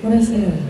Buonasera.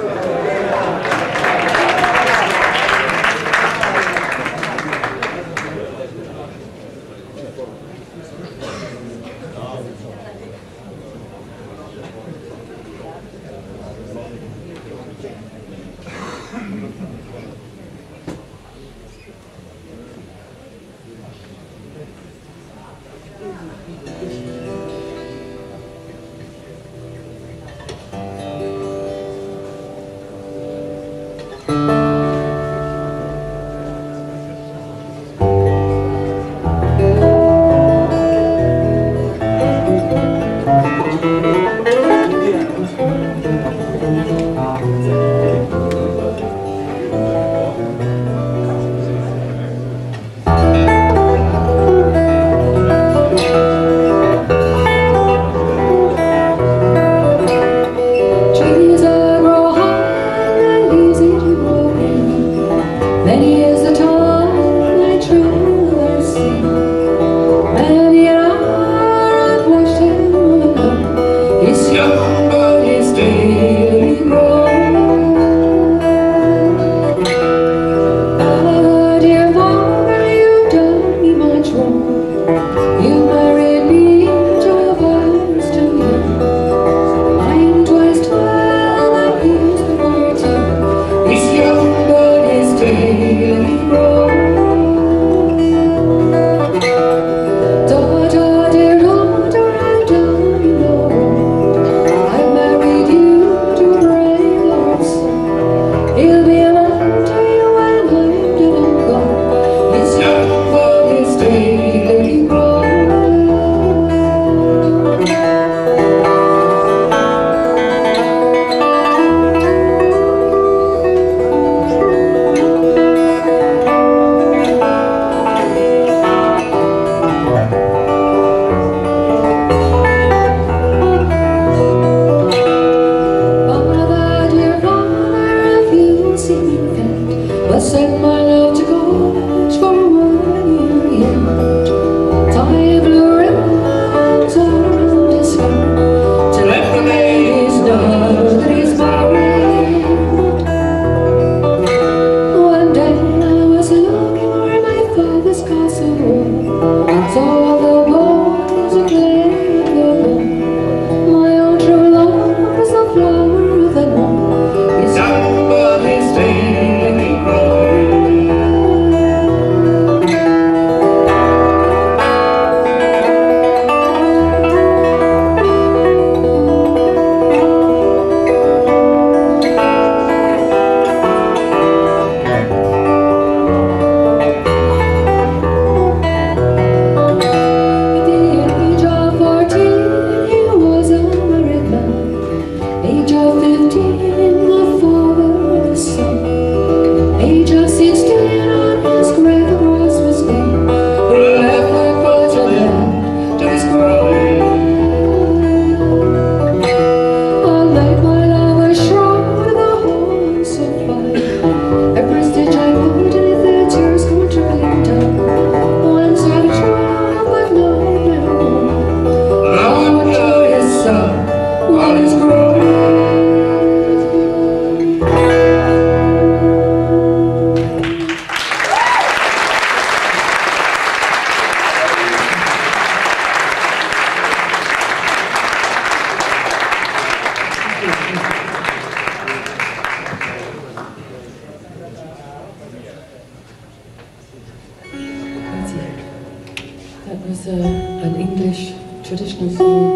That was an English traditional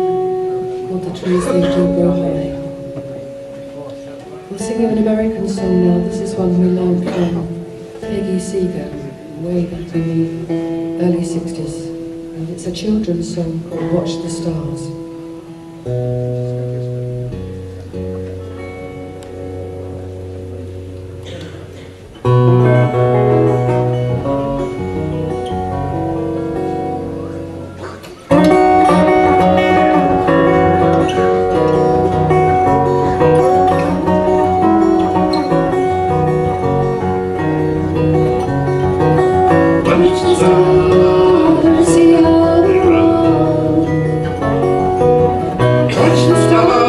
song called The Trees They Do Grow High. We'll sing you an American song now. This is one we learned from Peggy Seeger way back in the early 60s. And it's a children's song called Watch the Stars. Watch the stars.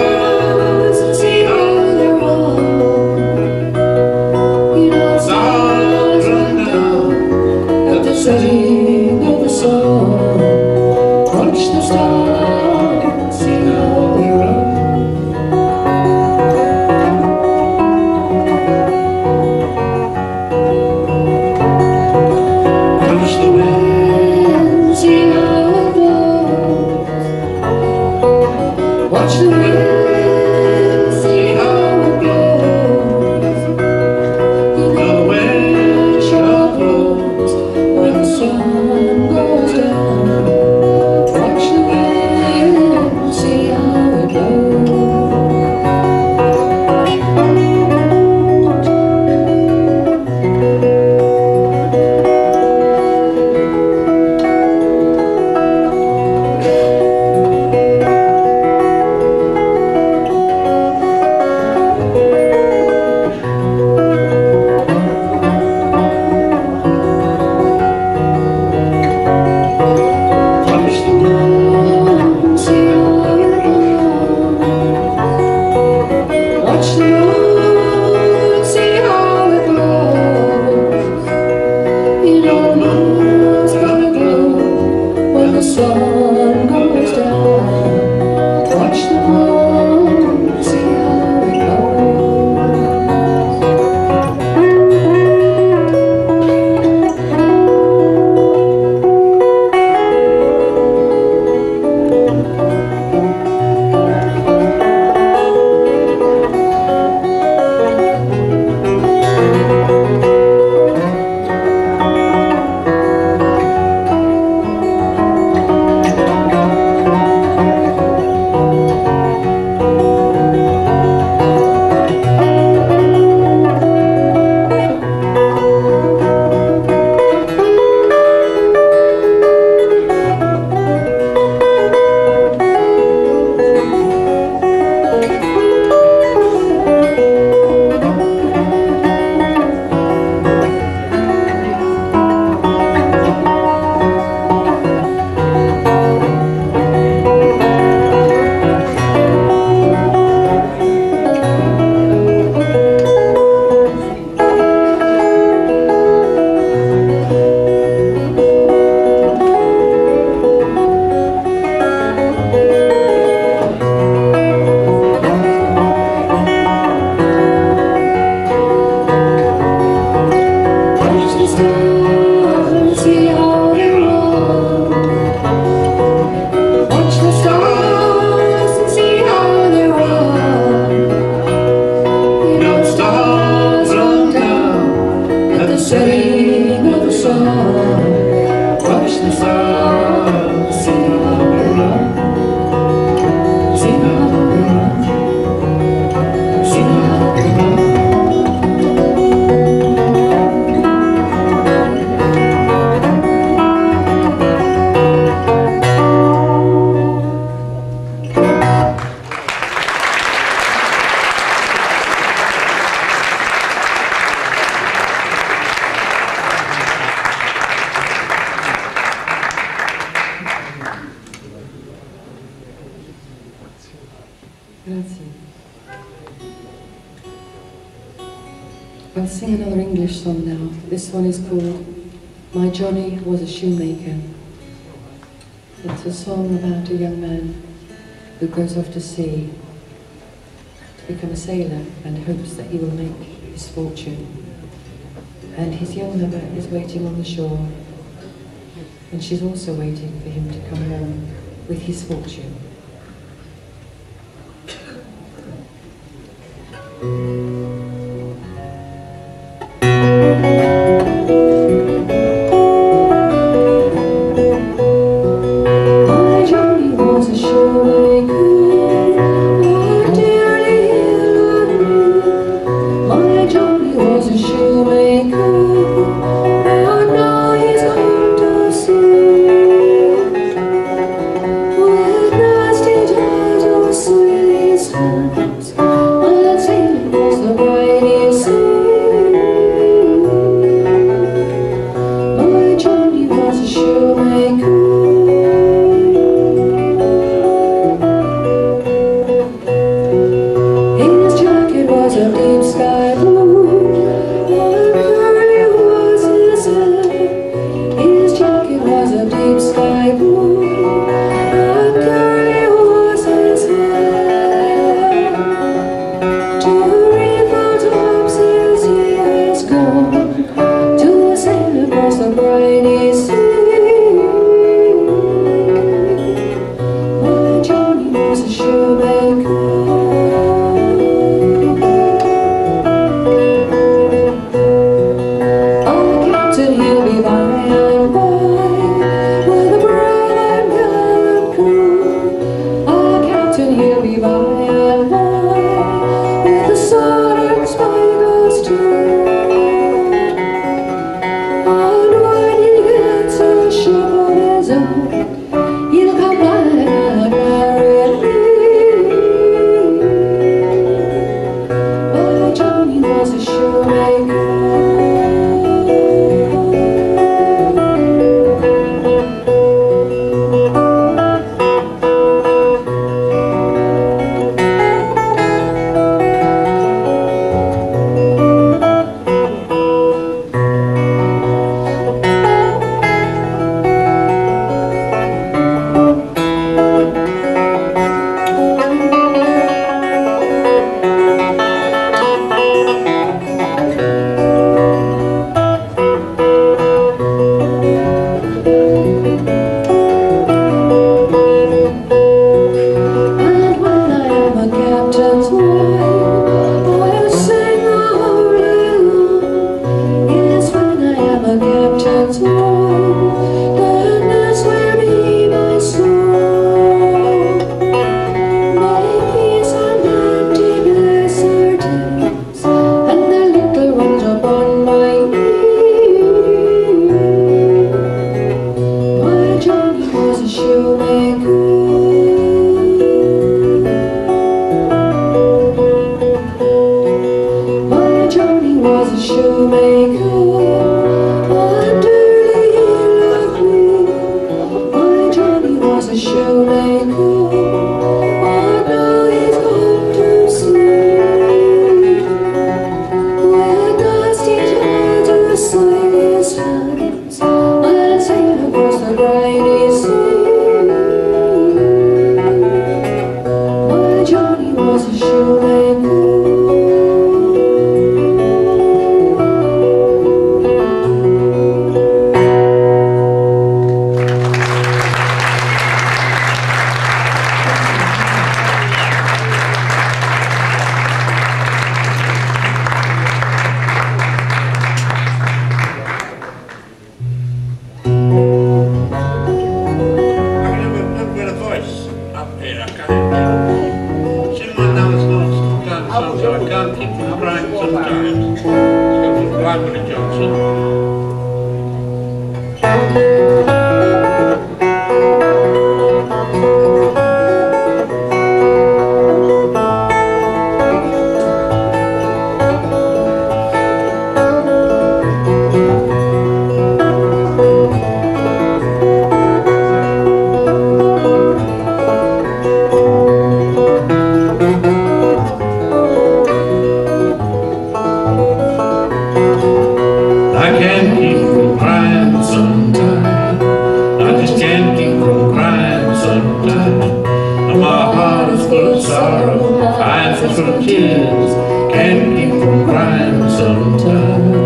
the wind, see how it blows. You know the wind sure blows when the sun goes down. Watch the wind, see how it blows. Sun goes down, watch the moon, see how it setting of the sun, watch the sun, see how they run, see how they run, see how they run. Grazie. I'll sing another English song now. This one is called My Johnny Was a Shoemaker. It's a song about a young man who goes off to sea to become a sailor and hopes that he will make his fortune. And his young mother is waiting on the shore, and she's also waiting for him to come home with his fortune. Shoemaker. Sing one now, it's not sometimes, so I can't keep from crying sometimes. It's got from Barbara Johnson. From tears, can't keep from crying sometimes.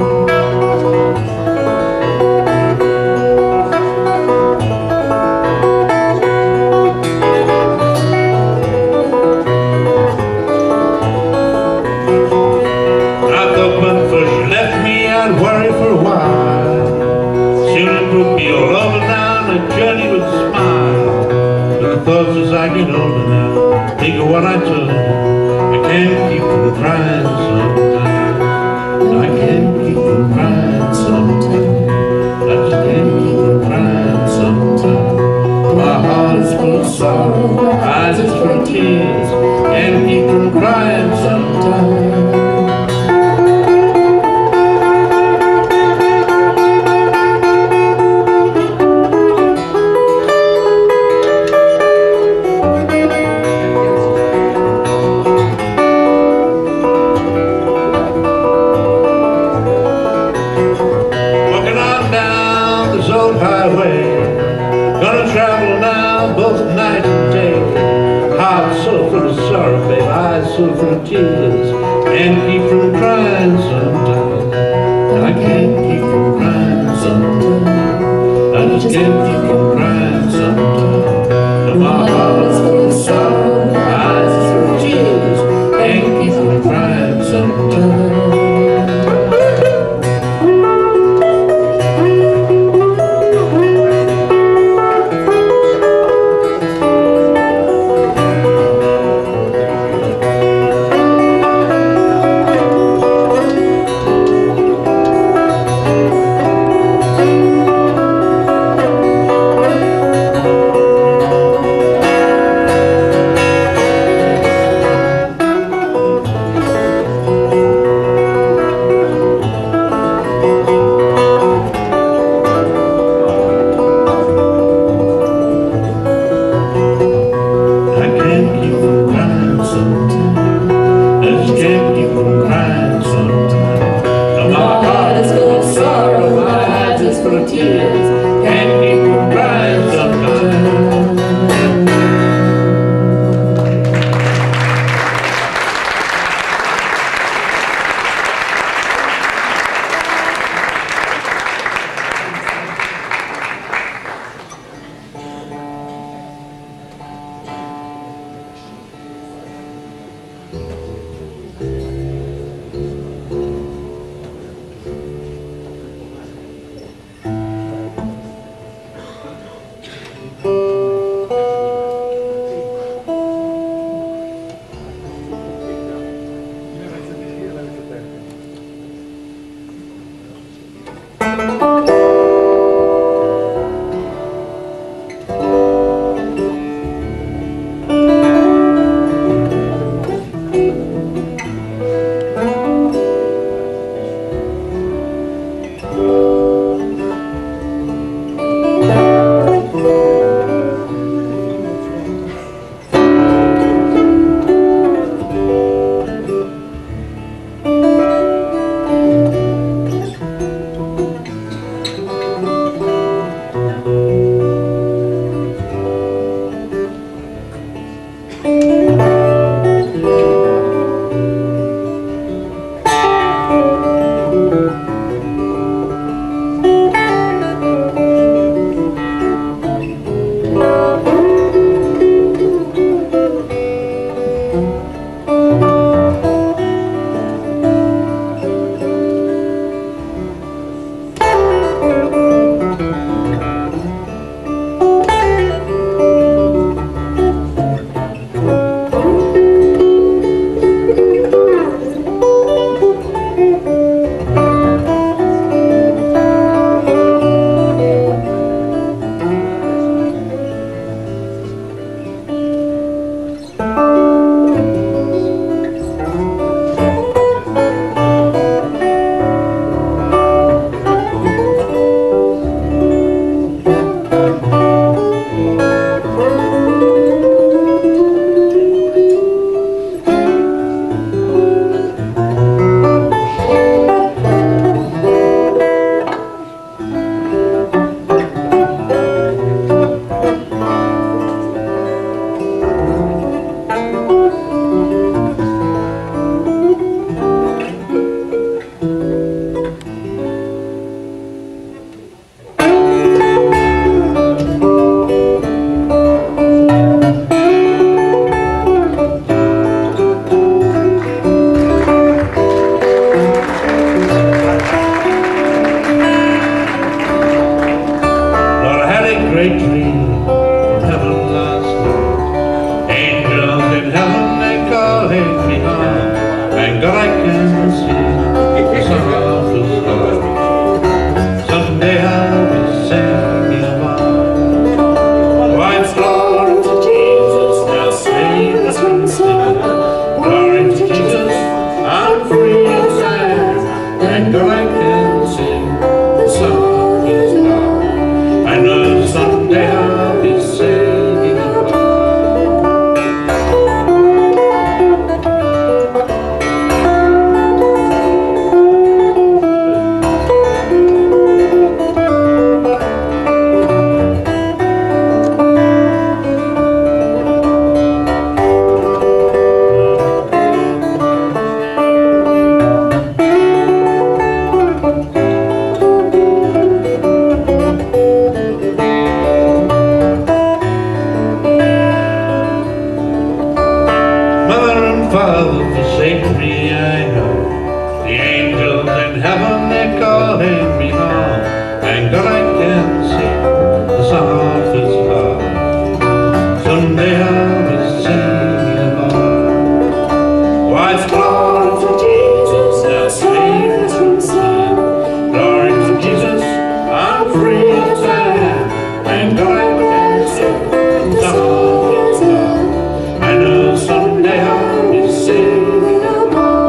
I thought when first you left me, I'd worry for a while. Soon it would be all over now, and the journey would smile. But the thoughts as I get older now, think of what I told you. I can't keep from crying sometimes. I can't keep from crying sometimes. I just can't keep from crying sometimes. My heart is full of sorrow, my eyes is full of tears. Can't keep from crying sometimes. Gonna travel now, both night and day. Heart so full of sorrow, babe, eyes so full of tears. Can't keep from crying sometimes. I can't keep from crying sometimes. I just can't keep from crying sometimes. My heart is full of sorrow, my eyes is full of tears. Can't keep from crying sometimes. can see the softest love. Someday I'll be singing about white glory to Jesus, now save us from sin. Glory to Jesus, I'm free as I am, and I can sing the softest love. I know someday I'll be singing about. Father, forsake me, I know. The angels in heaven, they're calling me home. Thank God I can sing the softest love. Someday I'll be singing about what's glory to Jesus, now save us from sin. Glory to Jesus, I'm free as I am. Thank God I can sing the softest love. I know someday I'll be singing about.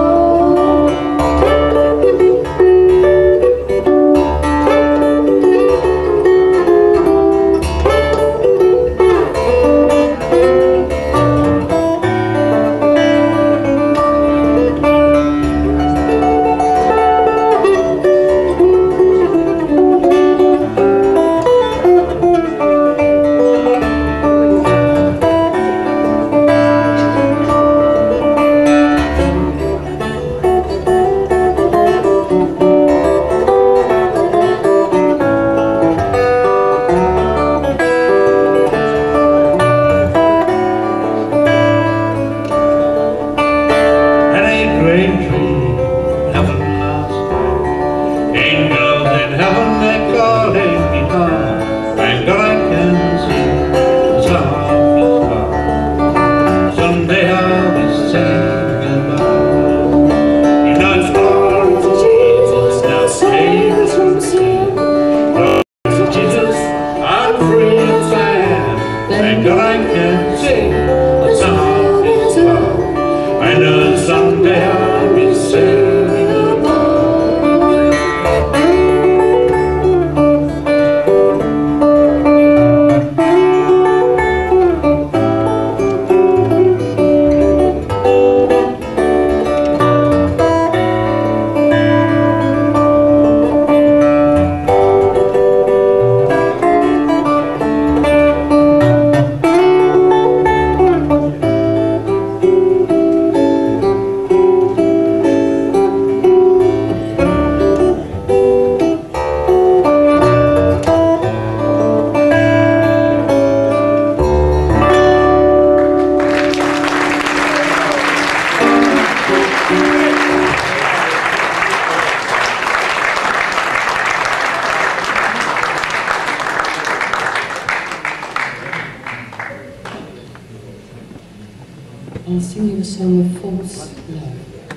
I'll sing you a song of false love.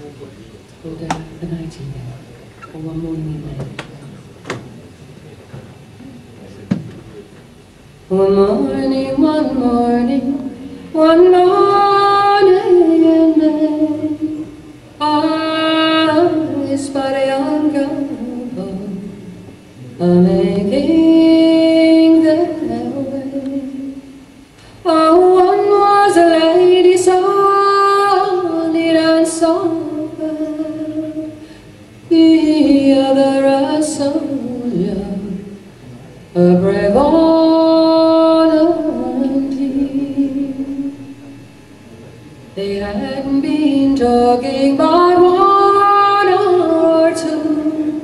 It's called The Nightingale, or One Morning in May. One morning, one morning, one morning in May, I spied a young girl a-making their way. Oh, one was a lady solid and sober, the other a soldier, a brave They hadn't been talking but 1 or 2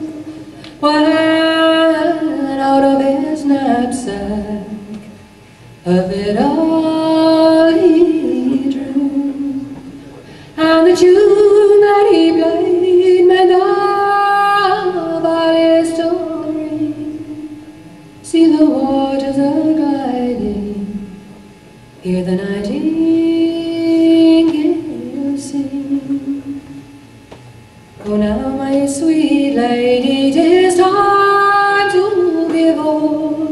when out of his knapsack a fiddle he drew, and the tune that he played meant the valley story. See the waters are gliding, hear the nightingale sing. Oh, now, my sweet lady, 'tis time to give o'er.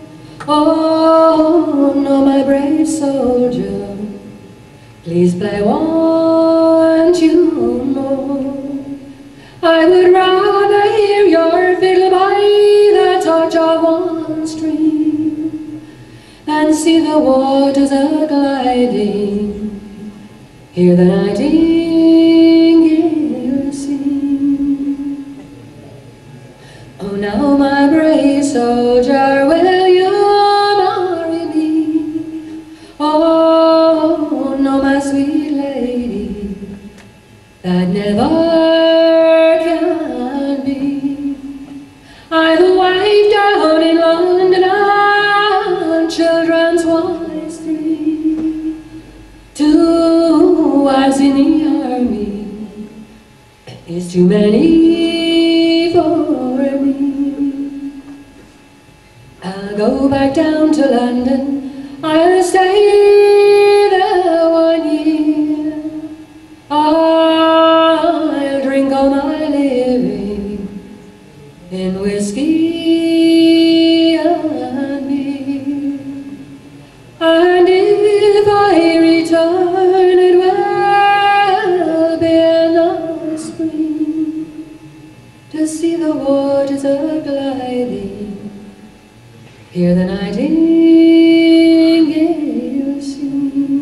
Oh, no, my brave soldier, please play one tune more. I would rather hear your fiddle by the touch of one string and see the waters a-gliding, hear the nightingale sing. Oh, now, my brave soldier, will you marry me? Oh, no, my sweet lady, that never can be. I've a wife down in London and children's wives 3, 2 wives in the army is too many for me. I'll go back down to London, I'll stay there 1 year. I'll drink all my living in whiskey and beer. And if I return, it will be in the spring to see the waters a-gliding, hear the nightingale sing.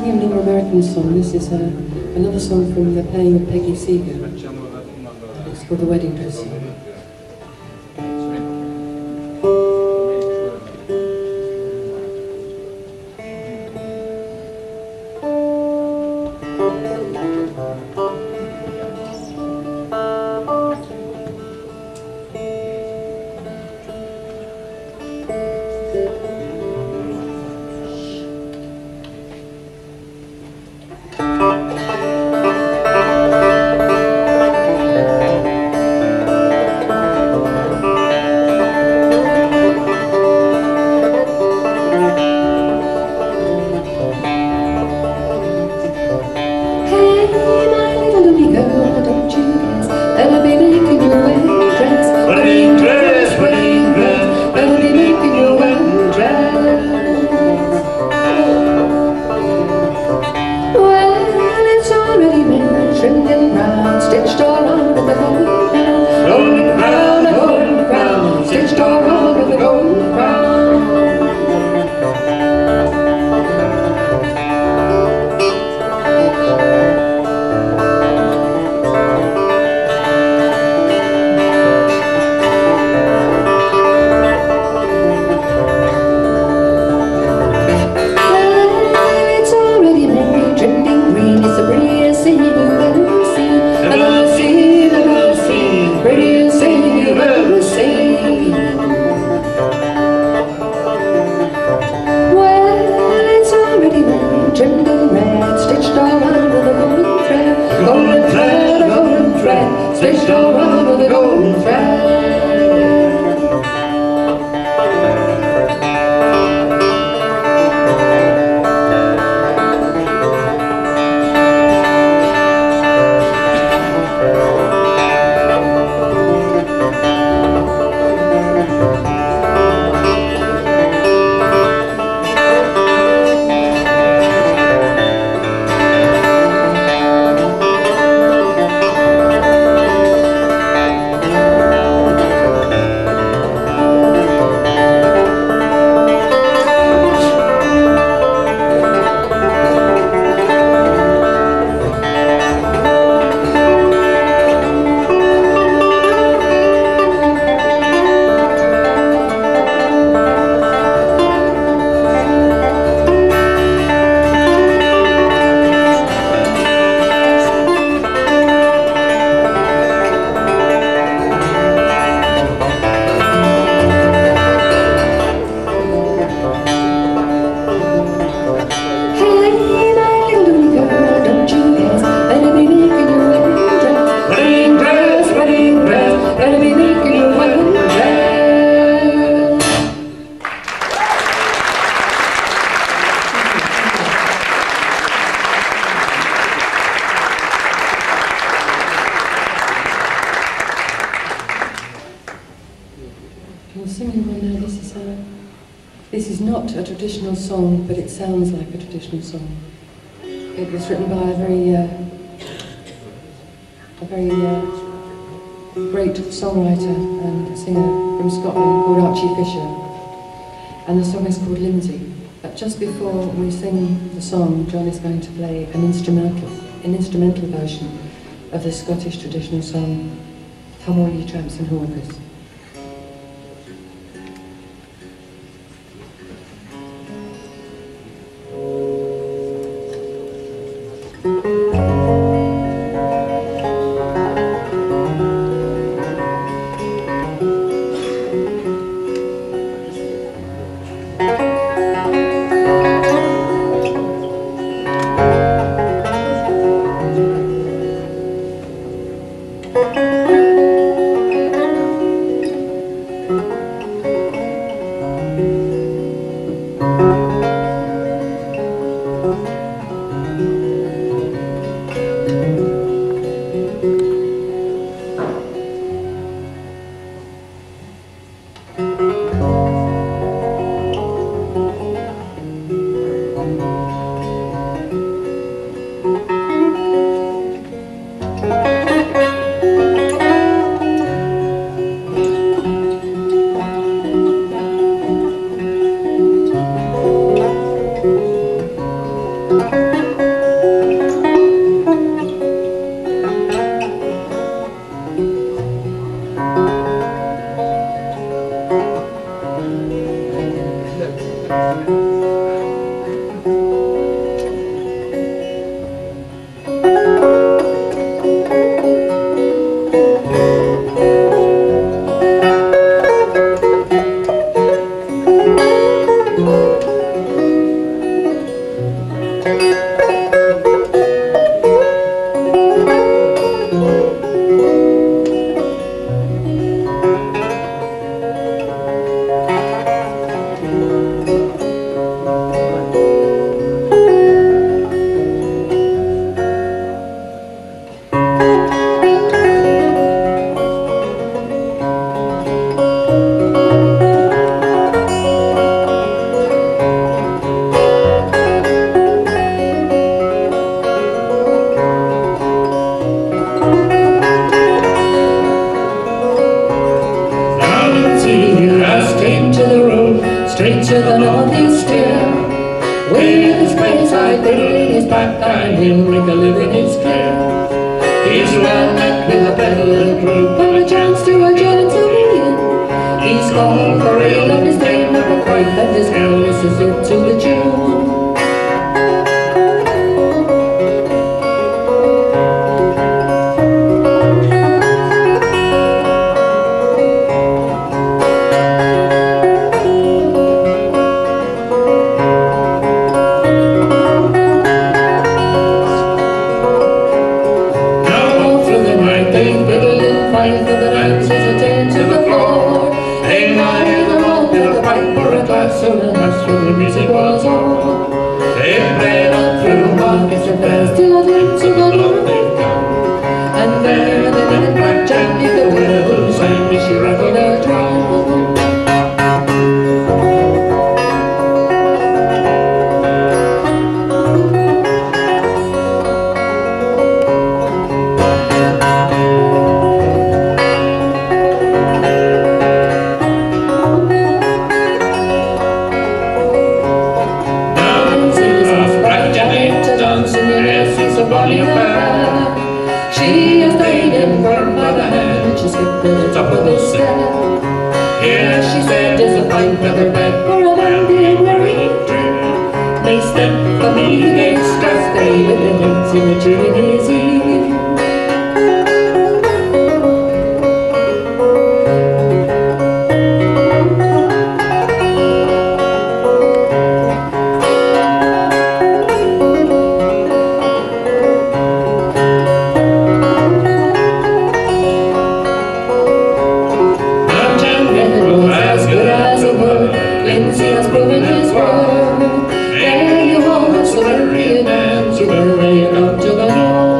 singing another American song. This is another song from the playing of Peggy Seeger. It's called The Wedding Dress Song. This is not a traditional song, but it sounds like a traditional song. It was written by a very great songwriter and singer from Scotland called Archie Fisher, and the song is called Lindsay. But just before we sing the song, John is going to play an instrumental version of the Scottish traditional song, Come All Ye Tramps and Hawkers. Straight to the northeast here, with his grey side in his back and him make a living is clear. He's well met with a peddler crew, but a chance to a gentleman. He's gone for real and his name never quite, and his girl listens it to the tune. The music was on. They played up through markets and fairs till I went to the Lord they've come. And there they went back gently the widow who sang me she rattled her drum. She has taken firm by the hand, she skipped to the top of the step. Here she said, is a fine feather bed for a man being very true. They stepped from the gates, cast they with the hints in the tree in his ear. Lindsay has proven his word. There you are, that's the very man to the way up to the north.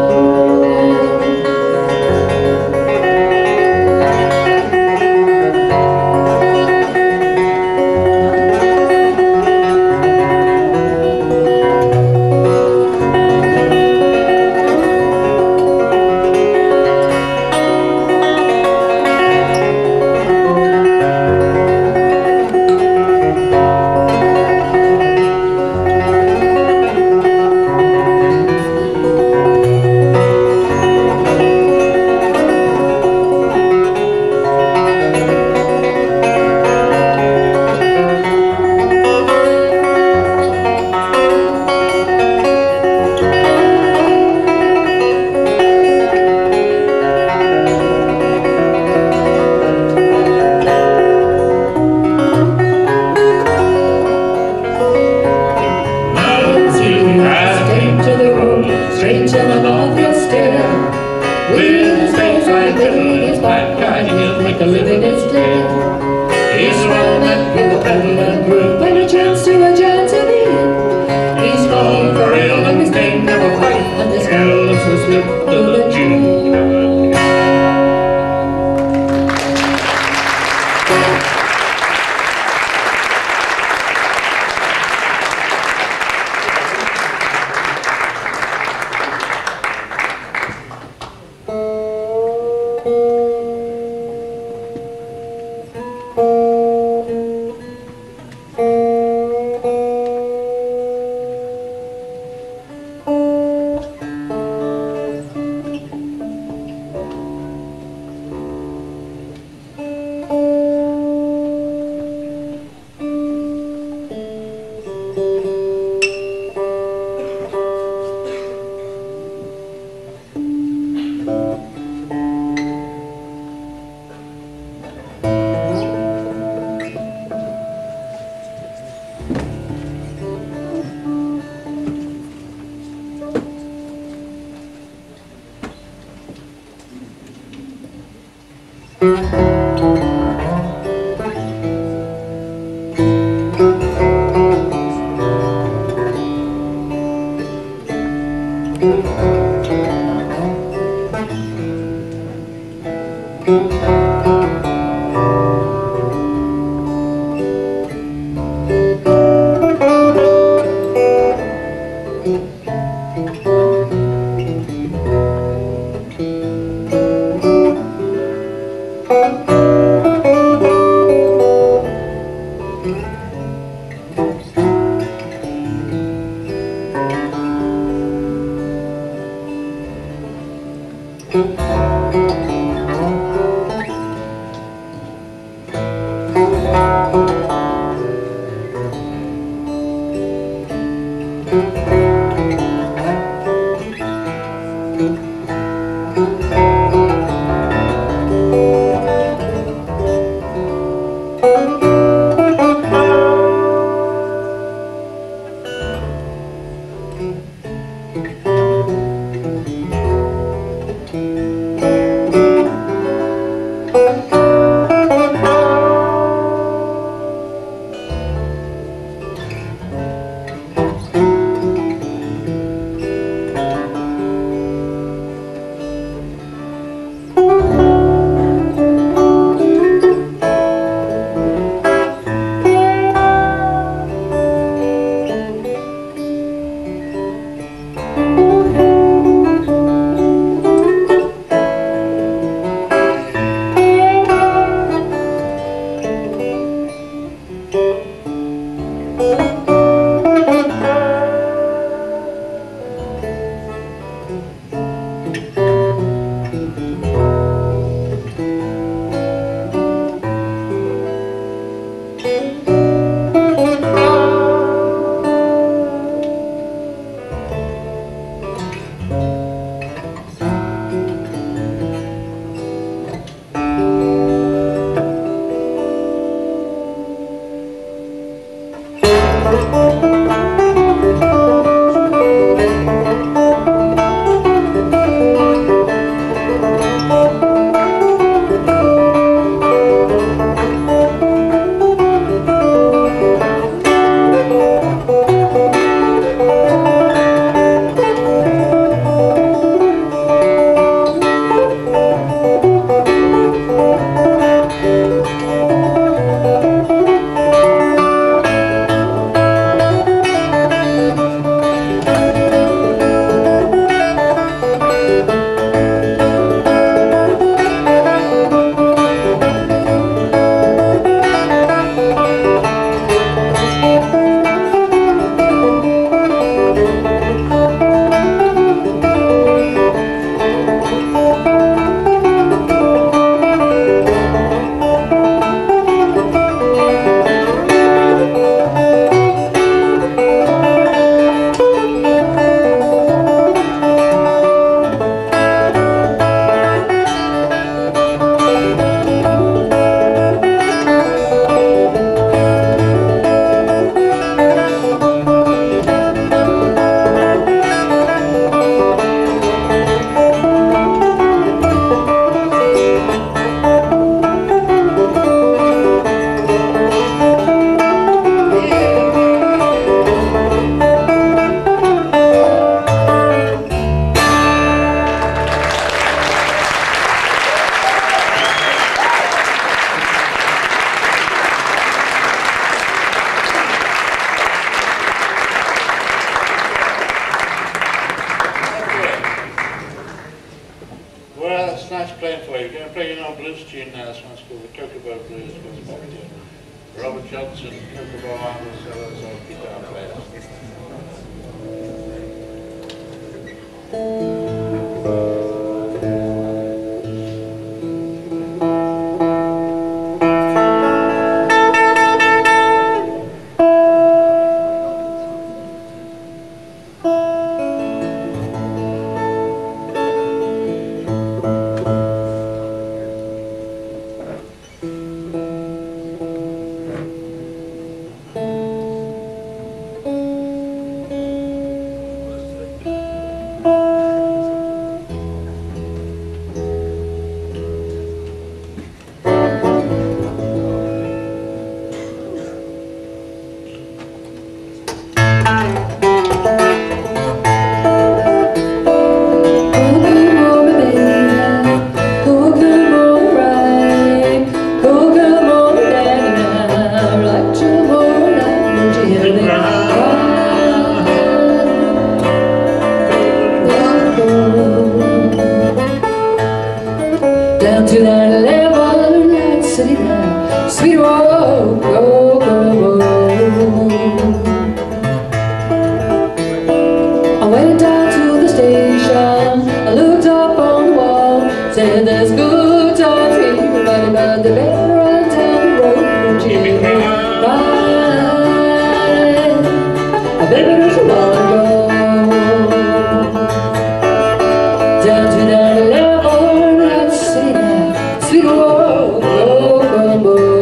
Straight to the northeast here, with his face right through his back, and he'll make a living, it's clear. He's well met with the peddler group, and a chance to a gentleman. He's gone for real, and his name never quite, and his girl is a slip to the tune. Robert Johnson, Kokomo Arnold Sellers, our guitar player. Down to that level, that city now, sweet road, go, go, go. I went down to the station, I looked up on the wall, said there's good times here, but they better run down the road, don't you ride? I better don't you wanna go down to that level, that city now, sweet road, go, go, go.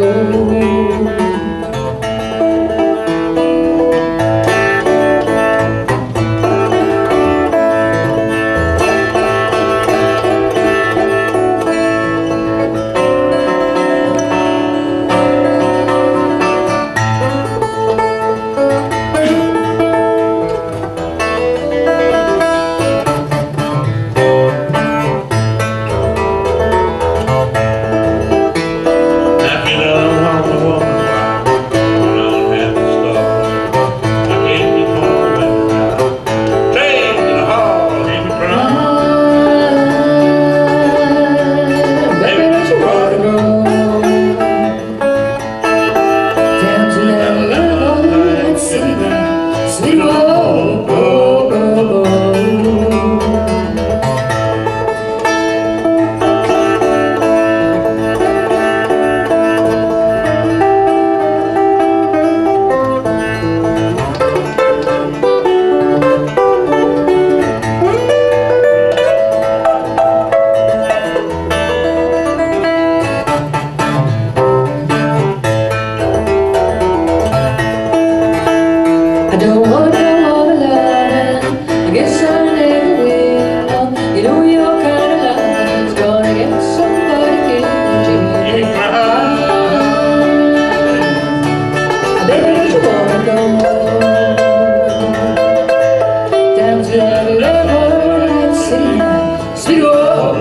I don't want no more loving, I guess I never will. You know your kind of love's gonna get somebody killed. You cry. Baby, don't you wanna go down to the level and see sweet old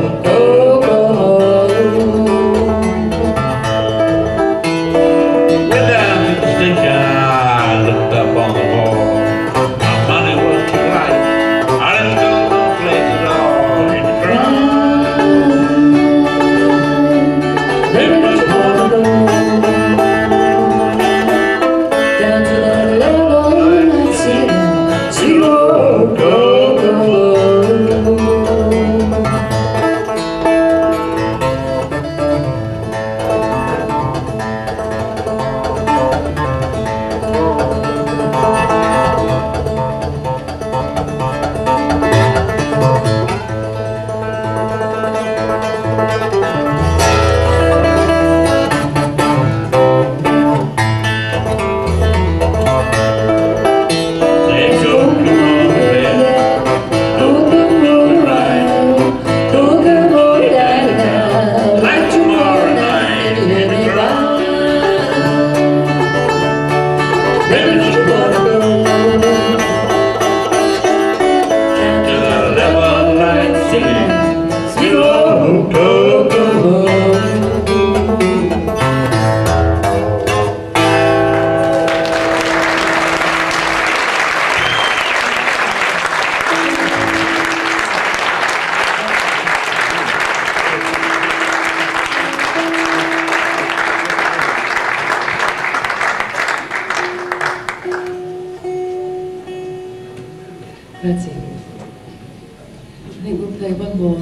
Grazie. I think we'll play one more.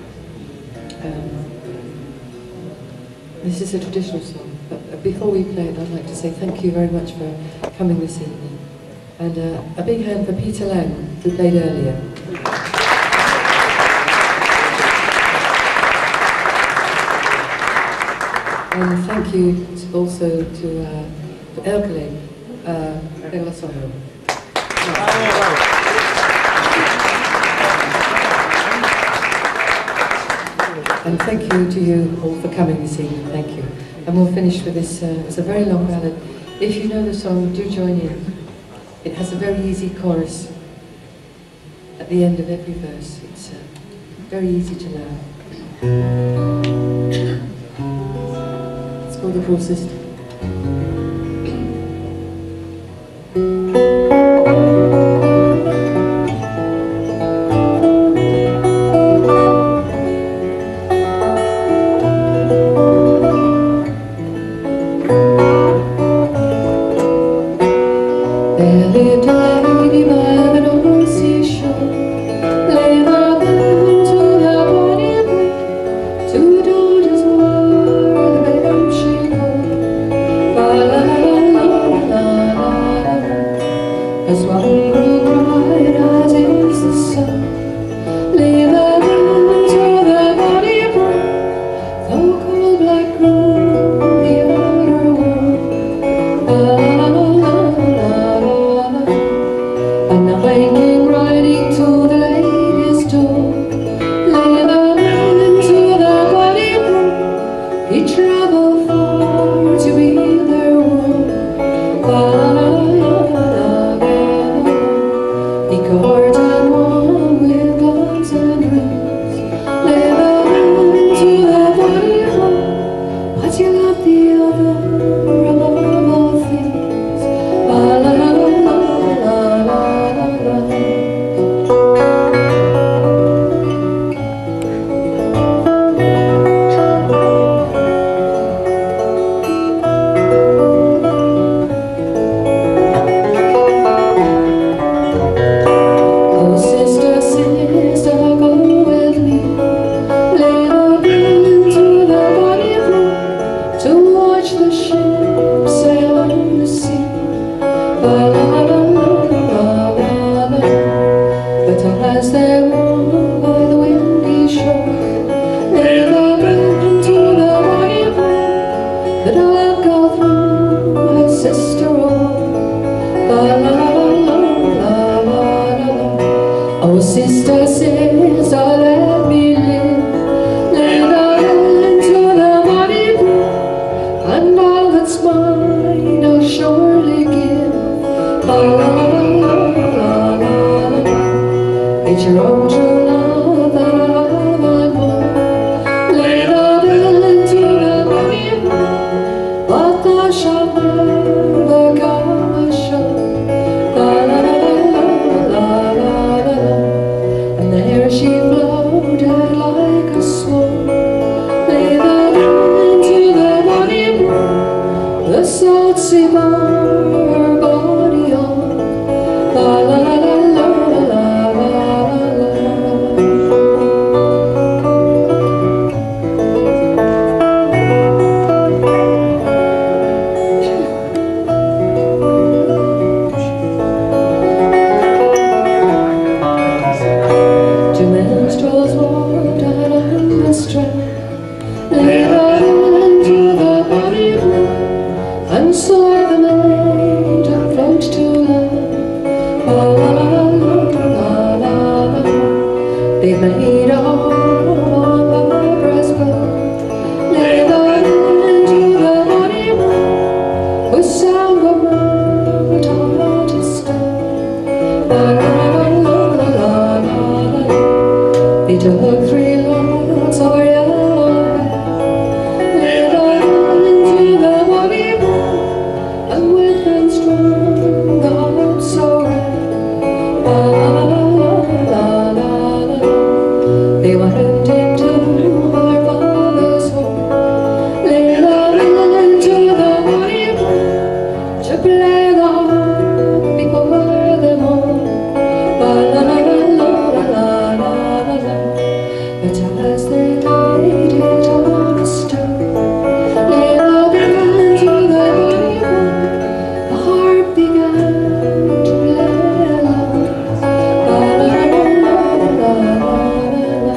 This is a traditional song, but before we play it, I'd like to say thank you very much for coming this evening. And a big hand for Peter Lang, who played earlier. And thank you also to Erkele Reglasono. And thank you to you all for coming this evening, thank you. And we'll finish with this, it's a very long ballad. If you know the song, do join in. It has a very easy chorus at the end of every verse. It's very easy to learn. It's called The Cruel Sister. As one grew bright as is the sun, leave the room to the body burn, though cold black grew the outer world. And the waking riding to the lady's door, leave the room to the body burn. He travelled far to be their world. Guards and one with guns and rings, lay the room to the body home, but you love the other above all things. La la la la la la la. As they walk by the windy shore, they look into the body that I'll go through her sister. Oh, la la la la. says, oh, let me live. Lay down into the muddy blue, and all that's mine I'll surely give. La la la la la la. It's your own true love that I love and more. Lay down into the muddy blue, but thou shalt never come ashore. La la la la la la la. And there she floated like a swan. Lay down into the muddy blue, the salt sea bore her body on. La la la la la la la la. Two minstrels walked out on the strand, lay down into the muddy blue, and saw the maid approach to land. La la la la la la la. They made a home on Barbara's boat. Lay down into the muddy blue, with sound of mount on to stand. La la la la la la la. They took 3 lots of her yellow hair, lay down into the muddy blue, and with hands strong the heart so red. La la la la la la la. They went into her father's home, lay down into the muddy blue, to play the harp before them all. La la la la la la la la. But as they laid it on a stone, lay down into the muddy blue, the harp began to play along. La la la la la la la.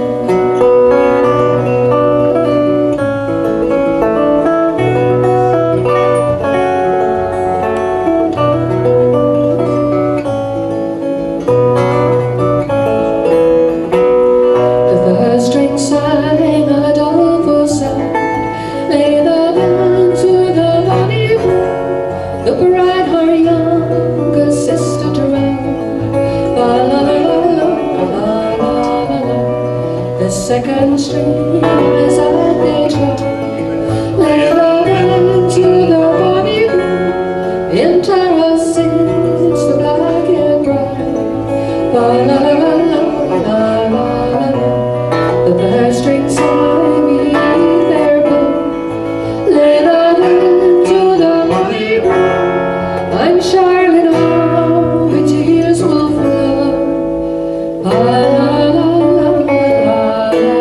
The third string sang a doleful sound, lay down into the muddy blue, the bride her younger sister drowned. La la la la la la la la. The second string as they tried, lay down into the muddy blue, in terror sits the black and bride. La la la la la la la la. The third string sang beneath their bow, lay down into the muddy blue. I'm surely now the tears will flow. La la la la la la la.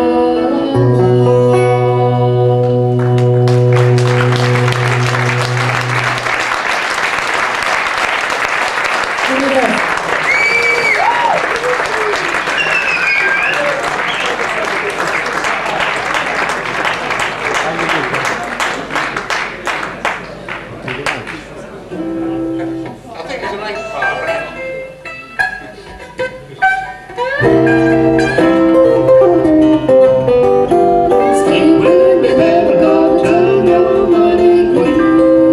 I think it's a nice part. Stay with me, baby, go turn your money green.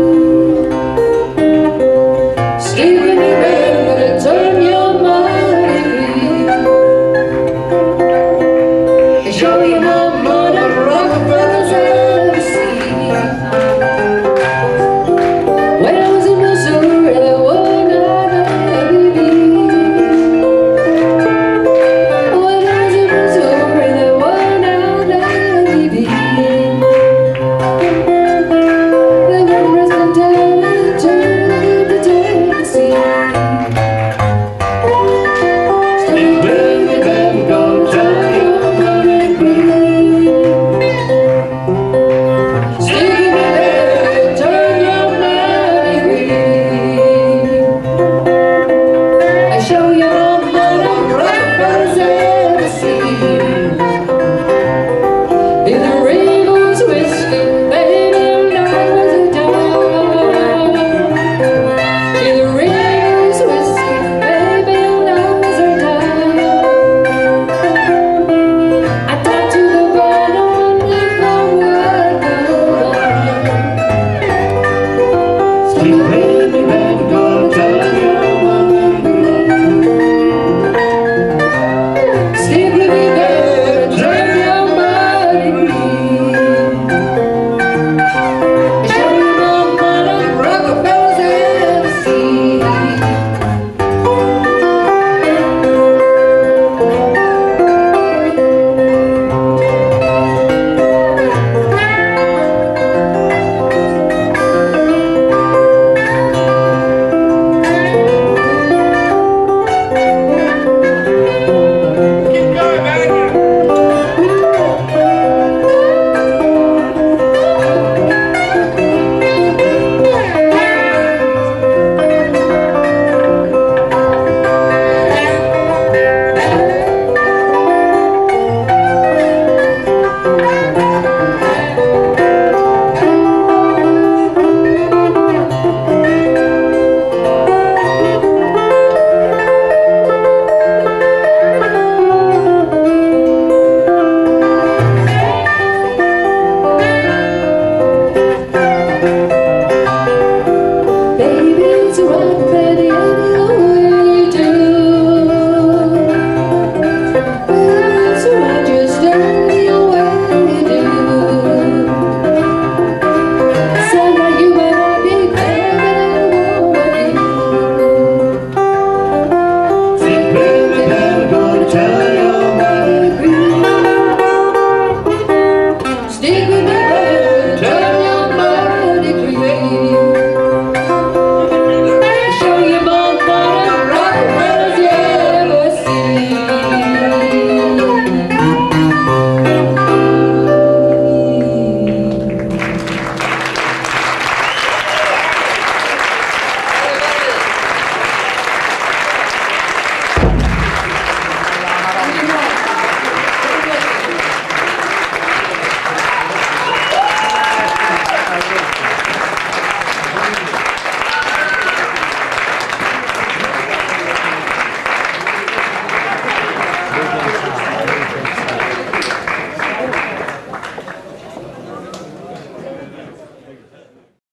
Stay with me, baby, turn your money green. Show you more money Rockefellers ever seen. When I was in Missouri, there were not Please pay me back, gonna tell your mother you. Sleep with me, baby, turn your body green. Show you more money, Rockefellers and the sea. Baby, it's a